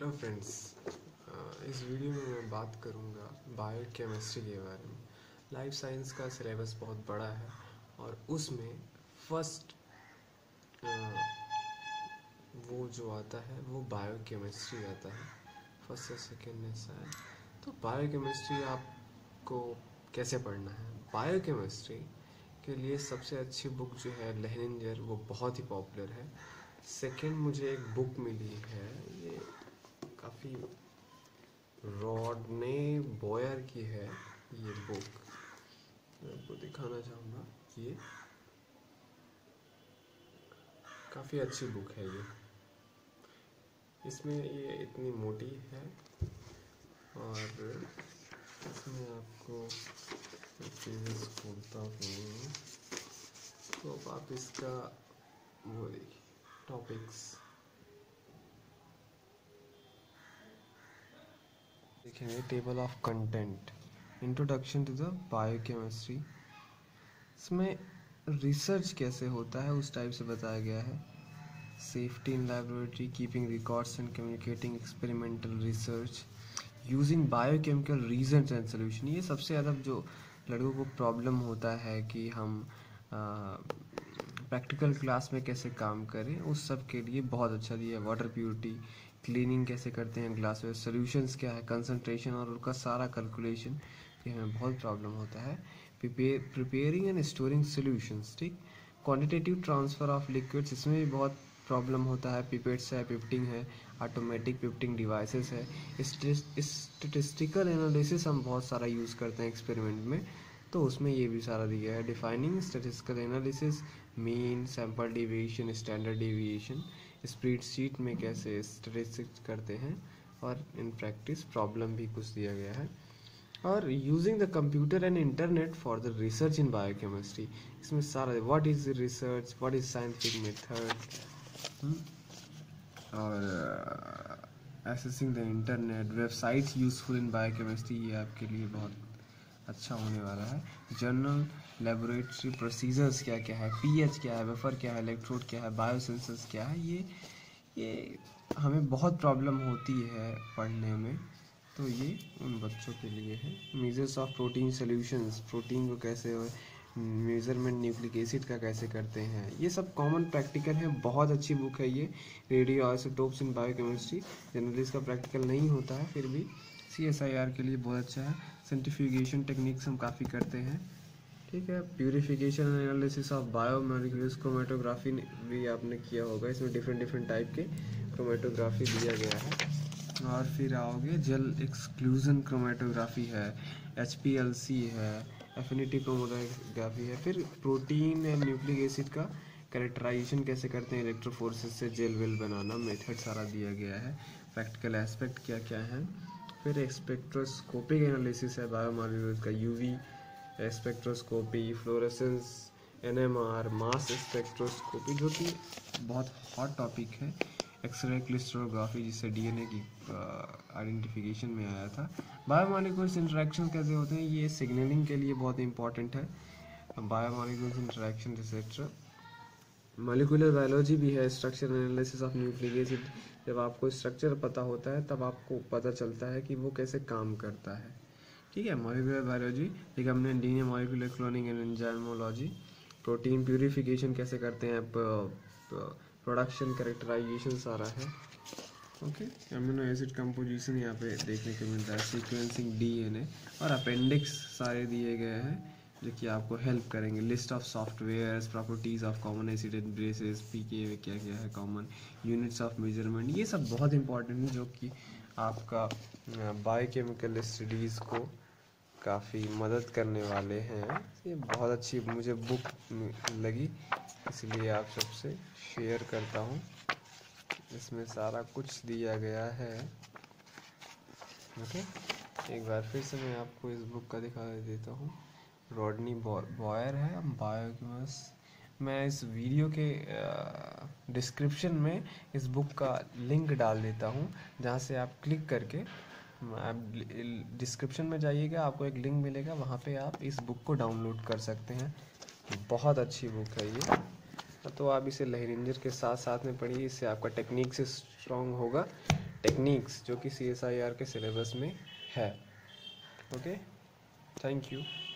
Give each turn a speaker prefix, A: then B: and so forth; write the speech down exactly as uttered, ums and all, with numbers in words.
A: Hello friends, इस video में मैं बात करूंगा बायोकेमिस्ट्री के बारे में। लाइफ साइंस का सिलेबस बहुत बड़ा है और उसमें फर्स्ट वो जो आता है वो बायोकेमिस्ट्री आता है, फर्स्ट या सेकेंड है शायद। तो बायोकेमिस्ट्री आपको कैसे पढ़ना है? बायोकेमिस्ट्री के लिए सबसे अच्छी बुक जो है लेहनिंजर, वो बहुत ही पॉपुलर है। सेकेंड मुझे एक बुक मिली है, ये काफ़ी रॉडने बॉयर की है। ये बुक मैं आपको दिखाना चाहूँगा। ये काफ़ी अच्छी बुक है। ये इसमें ये इतनी मोटी है और इसमें आपको पेजेस खोलता हूँ तो अब आप इसका वो देखिए टॉपिक्स देखेंगे। Table of content, introduction to the biochemistry. इसमें रिसर्च कैसे होता है उस टाइप से बताया गया है। Safety in laboratory, keeping records and communicating experimental research using biochemical reagents and solution. ये सबसे ज़्यादा जो लड़कों को प्रॉब्लम होता है कि हम प्रैक्टिकल क्लास में कैसे काम करें, उस सब के लिए बहुत अच्छा दिया है। वाटर प्योरिटी, क्लीनिंग कैसे करते हैं ग्लास में, सोल्यूशंस क्या है, कंसंट्रेशन और उनका सारा कैलकुलेशन, ये हमें बहुत प्रॉब्लम होता है। प्रिपेयरिंग एंड स्टोरिंग सोल्यूशंस, ठीक। क्वांटिटेटिव ट्रांसफ़र ऑफ लिक्विड्स, इसमें भी बहुत प्रॉब्लम होता है। पिपेट्स है, पिपटिंग है, ऑटोमेटिक पिपटिंग डिवाइसेस है। स्टेटिस्टिकल एनालिसिस हम बहुत सारा यूज़ करते हैं एक्सपेरिमेंट में, तो उसमें ये भी सारा दिया है। Defining statistical analysis, mean, sample deviation, standard deviation, spreadsheet में कैसे स्टेटिस्टिक्स करते हैं, और इन प्रैक्टिस प्रॉब्लम भी कुछ दिया गया है। और using the computer and internet for the research in biochemistry, इसमें सारा what is research, what is scientific method, और accessing the internet, websites useful in biochemistry, ये आपके लिए बहुत अच्छा होने वाला है। जर्नल, लेबोरेटरी प्रोसीजर्स क्या क्या है, पीएच क्या है, वेफर क्या है, इलेक्ट्रोड क्या है, बायोसेंसर्स क्या है, ये ये हमें बहुत प्रॉब्लम होती है पढ़ने में, तो ये उन बच्चों के लिए है। Measures of protein solutions, protein को कैसे मेजरमेंट न्यूक्लिक एसिड का कैसे करते हैं, ये सब कॉमन प्रैक्टिकल है। बहुत अच्छी बुक है ये, radioisotopes in biochemistry. Generally इसका प्रैक्टिकल नहीं होता है, फिर भी सी एस आई आर के लिए बहुत अच्छा है। सेंट्रीफ्यूगेशन टेक्निक्स हम काफ़ी करते हैं, ठीक है। Purification and analysis of biomolecules, chromatography भी आपने किया होगा, इसमें डिफरेंट डिफरेंट टाइप के क्रोमेटोग्राफी दिया गया है। और फिर आओगे जेल एक्सक्लूजन क्रोमेटोग्राफी है, एच पी एल सी है, एफिनिटी क्रोमेटोग्राफी है। फिर प्रोटीन एंड न्यूक्लिक एसिड का कैरेक्टराइजेशन कैसे करते हैं, इलेक्ट्रोफोर्सेस से जेल वेल बनाना, मेथड सारा दिया गया है। प्रैक्टिकल एस्पेक्ट क्या क्या है। फिर स्पेक्ट्रोस्कोपिक एनालिसिस है बायोमोलिक्यूल्स का, UV spectroscopy, fluorescence, NMR, mass spectroscopy, जो कि बहुत हॉट टॉपिक है। एक्सरे क्रिस्टलोग्राफी, जिससे डीएनए की आइडेंटिफिकेशन में आया था। बायोमोलिक्यूल्स इंटरेक्शन कैसे होते हैं, ये सिग्नलिंग के लिए बहुत इंपॉर्टेंट है। Biomolecules interaction et cetera. Molecular biology भी है, structure analysis of nucleic acid. जब आपको स्ट्रक्चर पता होता है तब आपको पता चलता है कि वो कैसे काम करता है, ठीक है। मॉलिक्यूलर बायोलॉजी, ठीक, हमने D N A, molecular cloning and enzymology. Protein purification कैसे करते हैं, प्रोडक्शन, कैरेक्टराइजेशन सारा है, ओके। अमीनो एसिड कंपोजिशन यहाँ पे देखने को मिलता है, सीक्वेंसिंग, डीएनए और अपेंडिक्स सारे दिए गए हैं जो कि आपको हेल्प करेंगे। List of softwares, properties of common acid and bases, PK क्या क्या है, कॉमन यूनिट्स ऑफ मेजरमेंट, ये सब बहुत इंपॉर्टेंट है जो कि आपका बायोकेमिकल स्टडीज़ को काफ़ी मदद करने वाले हैं। ये बहुत अच्छी मुझे बुक लगी, इसलिए आप सबसे शेयर करता हूँ। इसमें सारा कुछ दिया गया है, ओके। एक बार फिर से मैं आपको इस बुक का दिखा देता हूँ। रॉडनी बॉयर है, बायोकेमिस। मैं इस वीडियो के डिस्क्रिप्शन में इस बुक का लिंक डाल देता हूँ, जहाँ से आप क्लिक करके आप डिस्क्रिप्शन में जाइएगा, आपको एक लिंक मिलेगा, वहाँ पे आप इस बुक को डाउनलोड कर सकते हैं। बहुत अच्छी बुक है ये, तो आप इसे लेहनिंजर के साथ साथ में पढ़िए, इससे आपका टेक्निक से स्ट्रॉन्ग होगा। टेक्निक्स जो कि सी एस आई आर के सिलेबस में है। Okay, thank you.